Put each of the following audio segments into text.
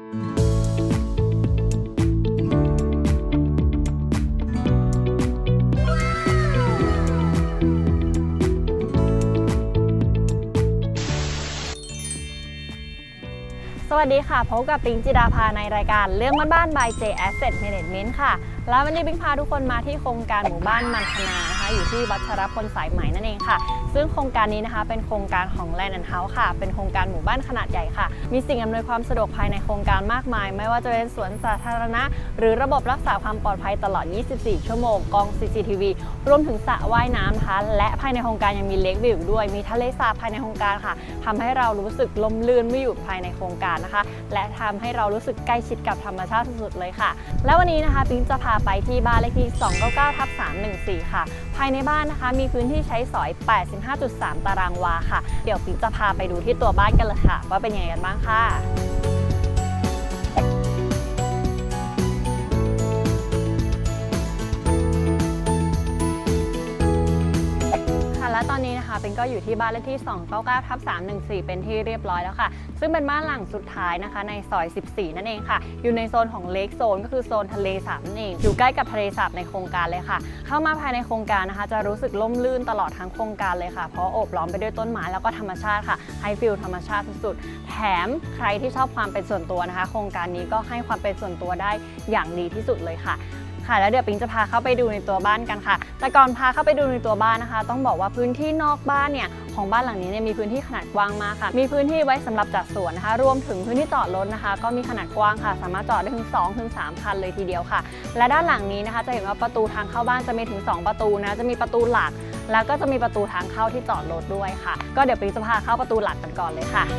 สวัสดีค่ะพบกับปิงจิดาภาในรายการเรื่องบ้าน by J Asset Management ค่ะแล้ววันนี้ปิงพาทุกคนมาที่โครงการหมู่บ้านมันธนานะคะอยู่ที่วัชรพลสายไหมนั่นเองค่ะซึ่งโครงการนี้นะคะเป็นโครงการของ Land and House ค่ะเป็นโครงการหมู่บ้านขนาดใหญ่ค่ะมีสิ่งอำนวยความสะดวกภายในโครงการมากมายไม่ว่าจะเป็นสวนสาธารณะหรือระบบรักษาความปลอดภัยตลอด 24 ชั่วโมงกล้อง CCTV รวมถึงสระว่ายน้ำนะคะและภายในโครงการยังมีเลควิวด้วยมีทะเลสาบภายในโครงการค่ะทำให้เรารู้สึกลมลื่นเมื่ออยู่ภายในโครงการนะคะและทำให้เรารู้สึกใกล้ชิดกับธรรมชาติสุดๆเลยค่ะแล้ววันนี้นะคะปิงจะพาไปที่บ้านเลขที่299/314ค่ะภายในบ้านนะคะมีพื้นที่ใช้สอย 85.3 ตารางวาค่ะเดี๋ยวปิงจะพาไปดูที่ตัวบ้านกันเลยค่ะว่าเป็นยังไงกันบ้างค่ะและตอนนี้นะคะเป็นก็อยู่ที่บ้านเลขที่299/314เป็นที่เรียบร้อยแล้วค่ะซึ่งเป็นบ้านหลังสุดท้ายนะคะในซอย14นั่นเองค่ะอยู่ในโซนของเลคโซนก็คือโซนทะเลสาบนั่นเองอยู่ใกล้กับทะเลสาบในโครงการเลยค่ะเข้ามาภายในโครงการนะคะจะรู้สึกร่มรื่นตลอดทั้งโครงการเลยค่ะเพราะโอบล้อมไปด้วยต้นไม้แล้วก็ธรรมชาติค่ะให้ฟิลธรรมชาติสุดๆแถมใครที่ชอบความเป็นส่วนตัวนะคะโครงการนี้ก็ให้ความเป็นส่วนตัวได้อย่างดีที่สุดเลยค่ะแล้วเดี๋ยวปิงจะพาเข้าไปดูในตัวบ้านกันค่ะแต่ก่อนพาเข้าไปดูในตัวบ้านนะคะต้องบอกว่าพื้นที่นอกบ้านเนี่ยของบ้านหลังนี้เนี่ยมีพื้นที่ขนาดกว้างมากค่ะมีพื้นที่ไว้สำหรับจัดสวนนะคะรวมถึงพื้นที่จอดรถนะคะก็มีขนาดกว้างค่ะสามารถจอดได้ถึง 2-3 คันเลยทีเดียวค่ะและด้านหลังนี้นะคะจะเห็นว่าประตูทางเข้าบ้านจะมีถึง2ประตูนะจะมีประตูหลักแล้วก็จะมีประตูทางเข้าที่จอดรถด้วยค่ะก็เดี๋ยวปิงจะพาเข้าประตูหลักกันก่อนเลยค่ะ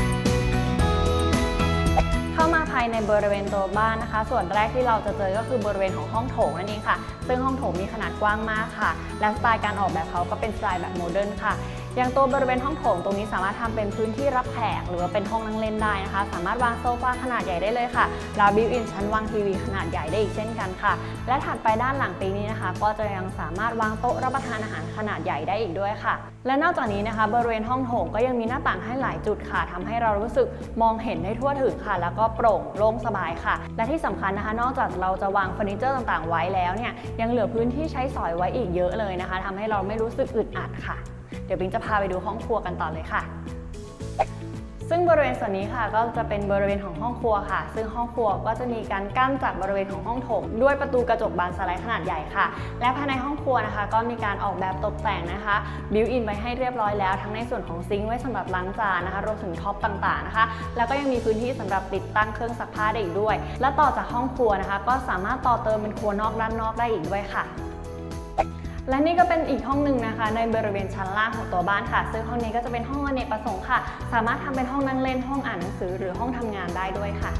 เข้ามาภายในบริเวณตัวบ้านนะคะส่วนแรกที่เราจะเจอก็คือบริเวณของห้องโถงนั่นเองค่ะซึ่งห้องโถงมีขนาดกว้างมากค่ะและสไตล์การออกแบบเขาก็เป็นสไตล์แบบโมเดิร์นค่ะอย่างตัวบริเวณห้องโถงตรงนี้สามารถทำเป็นพื้นที่รับแขกหรือว่าเป็นห้องนั่งเล่นได้นะคะสามารถวางโซฟาขนาดใหญ่ได้เลยค่ะแล้วบิวอินชั้นวางทีวีขนาดใหญ่ได้อีกเช่นกันค่ะและถัดไปด้านหลังปีนี้นะคะก็จะยังสามารถวางโต๊ะรับประทานอาหารขนาดใหญ่ได้อีกด้วยค่ะและนอกจากนี้นะคะบริเวณห้องโถงก็ยังมีหน้าต่างให้หลายจุดค่ะทำให้เรารู้สึกมองเห็นได้ทั่วถึงค่ะแล้วก็โปร่งโล่งสบายค่ะและที่สำคัญนะคะนอกจากเราจะวางเฟอร์นิเจอร์ต่างๆไว้แล้วเนี่ยยังเหลือพื้นที่ใช้สอยไว้อีกเยอะเลยนะคะทำให้เราไม่รู้สึกอึดอัดค่ะเดี๋ยวปิงจะพาไปดูห้องครัวกันต่อเลยค่ะซึ่งบริเวณส่วนนี้ค่ะก็จะเป็นบริเวณของห้องครัวค่ะซึ่งห้องครัวก็จะมีการกั้นจากบริเวณของห้องโถงด้วยประตูกระจกบานสไลด์ขนาดใหญ่ค่ะและภายในห้องครัวนะคะก็มีการออกแบบตกแต่งนะคะบิวอินไว้ให้เรียบร้อยแล้วทั้งในส่วนของซิงค์ไว้สำหรับล้างจานนะคะรวมถึงท็อปต่างๆนะคะแล้วก็ยังมีพื้นที่สำหรับติดตั้งเครื่องซักผ้าได้อีกด้วยและต่อจากห้องครัวนะคะก็สามารถต่อเติมเป็นครัวนอกด้านนอกได้อีกด้วยค่ะและนี่ก็เป็นอีกห้องหนึ่งนะคะในบริเวณชั้นล่างของตัวบ้านค่ะซึ่งห้องนี้ก็จะเป็นห้องอเนกประสงค์ค่ะสามารถทำเป็นห้องนั่งเล่นห้องอ่านหนังสือหรือห้องทำงานได้ด้วยค่ะ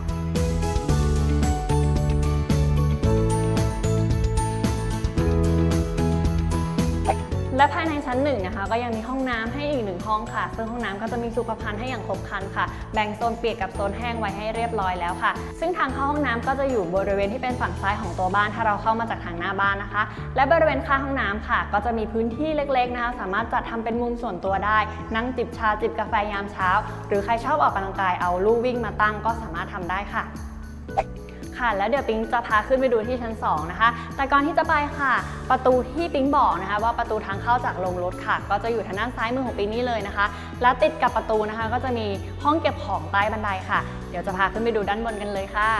และภายในชั้น1นะคะก็ยังมีห้องน้ำให้อีก1ห้องค่ะซึ่งห้องน้ำก็จะมีสุขภัณฑ์ให้อย่างครบครันค่ะแบ่งโซนเปียกกับโซนแห้งไว้ให้เรียบร้อยแล้วค่ะซึ่งทางเข้าห้องน้ำก็จะอยู่บริเวณที่เป็นฝั่งซ้ายของตัวบ้านถ้าเราเข้ามาจากทางหน้าบ้านนะคะและบริเวณข้างห้องน้ำค่ะก็จะมีพื้นที่เล็กๆนะคะสามารถจัดทำเป็นมุมส่วนตัวได้นั่งจิบชาจิบกาแฟยามเช้าหรือใครชอบออกกำลังกายเอาลู่วิ่งมาตั้งก็สามารถทำได้ค่ะแล้วเดี๋ยวปิงจะพาขึ้นไปดูที่ชั้น2นะคะแต่ก่อนที่จะไปค่ะประตูที่ปิงบอกนะคะว่าประตูทางเข้าจากโรงรถค่ะก็จะอยู่ทางด้านซ้ายมือของปิงนี่เลยนะคะและติดกับประตูนะคะก็จะมีห้องเก็บของใต้บันไดค่ะเดี๋ยวจะพาขึ้นไปดูด้านบนกันเลยค่ะ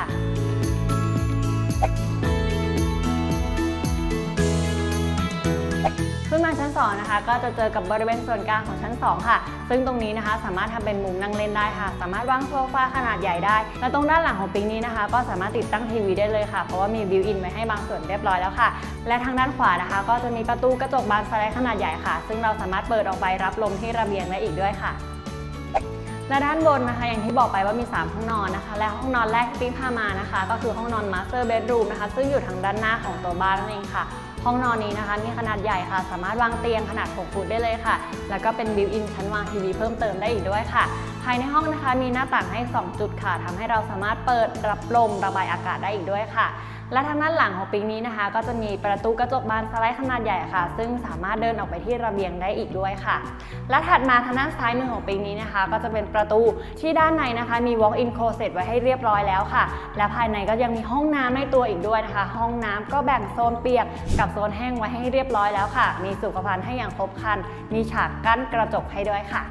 ขึ้นมาชั้น2นะคะก็จะเจอกับบริเวณส่วนกลางของชั้น2ค่ะซึ่งตรงนี้นะคะสามารถทำเป็นมุมนั่งเล่นได้ค่ะสามารถวางโซฟาขนาดใหญ่ได้และตรงด้านหลังของปิงนี้นะคะก็สามารถติดตั้งทีวีได้เลยค่ะเพราะว่ามีบิวอินไว้ให้บางส่วนเรียบร้อยแล้วค่ะและทางด้านขวานะคะก็จะมีประตูกระจกบานสไลด์ขนาดใหญ่ค่ะซึ่งเราสามารถเปิดออกไปรับลมที่ระเบียงได้อีกด้วยค่ะและด้านบนนะคะอย่างที่บอกไปว่ามี3ห้องนอนนะคะและห้องนอนแรกที่ปิงพามานะคะก็คือห้องนอนมาสเตอร์เบดรูมนะคะซึ่งอยู่ทางด้านหน้าของตัวบ้านนั่นเองค่ะห้องนอนนี้นะคะมีขนาดใหญ่ค่ะสามารถวางเตียงขนาด6 ฟุตได้เลยค่ะแล้วก็เป็นบิวอินชั้นวางทีวีเพิ่มเติมได้อีกด้วยค่ะภายในห้องนะคะมีหน้าต่างให้2จุดค่ะทำให้เราสามารถเปิดรับลมระบายอากาศได้อีกด้วยค่ะและทางด้านหลังของปิ๊งนี้นะคะก็จะมีประตูกระจกบานสไลด์ขนาดใหญ่ค่ะซึ่งสามารถเดินออกไปที่ระเบียงได้อีกด้วยค่ะและถัดมาทางด้านซ้ายมือของปิ๊งนี้นะคะก็จะเป็นประตูที่ด้านในนะคะมี walk-in closet ไว้ให้เรียบร้อยแล้วค่ะและภายในก็ยังมีห้องน้ำในตัวอีกด้วยนะคะห้องน้ำก็แบ่งโซนเปียกกับโซนแห้งไว้ให้เรียบร้อยแล้วค่ะมีสุขภัณฑ์ให้อย่างครบครันมีฉากกั้นกระจกให้ด้วยค่ะ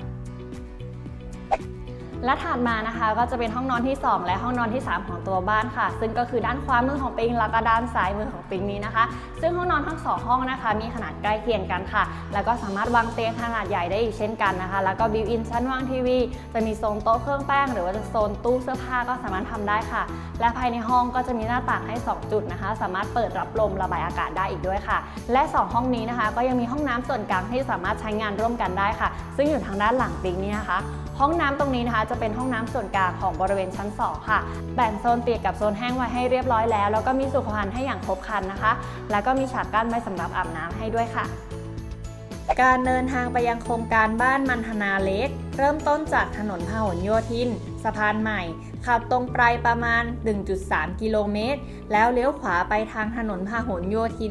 และถัดมานะคะก็จะเป็นห้องนอนที่2และห้องนอนที่3ของตัวบ้านค่ะซึ่งก็คือด้านขวามือของปิ๊งแล้วก็ด้านซ้ายมือของปิ๊งนี้นะคะซึ่งห้องนอนทั้ง2ห้องนะคะมีขนาดใกล้เคียงกันค่ะแล้วก็สามารถวางเตียงขนาดใหญ่ได้อีกเช่นกันนะคะแล้วก็บิวอินชั้นวางทีวีจะมีโซนโต๊ะเครื่องแป้งหรือว่าจะโซนตู้เสื้อผ้าก็สามารถทำได้ค่ะและภายในห้องก็จะมีหน้าต่างให้2จุดนะคะสามารถเปิดรับลมระบายอากาศได้อีกด้วยค่ะและ2ห้องนี้นะคะก็ยังมีห้องน้ำส่วนกลางที่สามารถใช้งานร่วมกันได้ค่ะซึ่งอยู่ทางด้านหลังปิ๊งนี้นะคะห้องน้ำตรงนี้นะคะจะเป็นห้องน้ำส่วนกลางของบริเวณชั้น2ค่ะแบ่งโซนเปียกกับโซนแห้งไว้ให้เรียบร้อยแล้วก็มีสุขภัณฑ์ให้อย่างครบครันนะคะแล้วก็มีฉากกั้นไว้สำหรับอาบน้ำให้ด้วยค่ะการเดินทางไปยังโครงการบ้านมันธนาเล็กเริ่มต้นจากถนนพหลโยธินสะพานใหม่ขับตรงไปประมาณ 1.3 กิโลเมตรแล้วเลี้ยวขวาไปทางถนนพหลโยธิน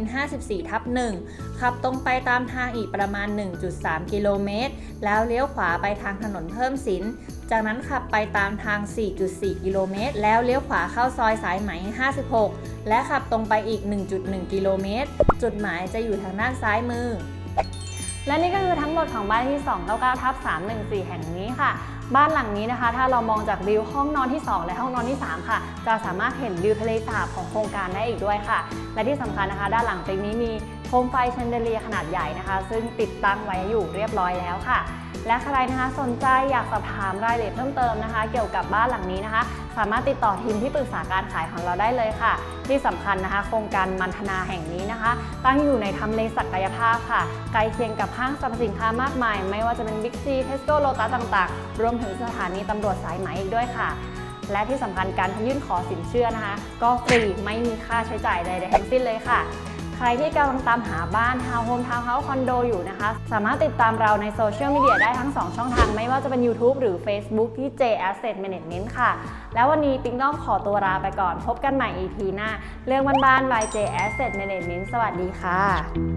54/1 ขับตรงไปตามทางอีกประมาณ 1.3 กิโลเมตรแล้วเลี้ยวขวาไปทางถนนเพิ่มสินจากนั้นขับไปตามทาง 4.4 กิโลเมตรแล้วเลี้ยวขวาเข้าซอยสายไหม 56 และขับตรงไปอีก 1.1 กิโลเมตรจุดหมายจะอยู่ทางด้านซ้ายมือและนี่ก็คือทั้งหมดของบ้านที่ 299/314 แห่งนี้ค่ะบ้านหลังนี้นะคะถ้าเรามองจากวิวห้องนอนที่2และห้องนอนที่3ค่ะจะสามารถเห็นวิวทะเลสาบของโครงการได้อีกด้วยค่ะและที่สำคัญนะคะด้านหลังตรงนี้มีโคมไฟแชนเดเลียขนาดใหญ่นะคะซึ่งติดตั้งไว้อยู่เรียบร้อยแล้วค่ะและใครนะคะสนใจอยากสอบถามรายละเอียดเพิ่มเติมนะคะเกี่ยวกับบ้านหลังนี้นะคะสามารถติดต่อทีมที่ปรึกษาการขายของเราได้เลยค่ะที่สำคัญนะคะโครงการมันธนาแห่งนี้นะคะตั้งอยู่ในทำเลศักยภาพค่ะใกล้เคียงกับห้างสรรพสินค้ามากมายไม่ว่าจะเป็นบิ๊กซีเทสโก้โลตัสต่างๆรวมถึงสถานีตำรวจสายไหมอีกด้วยค่ะและที่สำคัญการยื่นขอสินเชื่อนะคะก็ฟรีไม่มีค่าใช้จ่ายใดๆทั้งสิ้นเลยค่ะใครที่กำลังตามหาบ้านทาวน์โฮมทาวน์เฮาส์คอนโดอยู่นะคะสามารถติดตามเราในโซเชียลมีเดียได้ทั้ง2ช่องทางไม่ว่าจะเป็น YouTube หรือ Facebook ที่ J Asset Management ค่ะแล้ววันนี้ปิ๊งต้องขอตัวลาไปก่อนพบกันใหม่ EP หน้าเรื่องบ้านๆ by J Asset Management สวัสดีค่ะ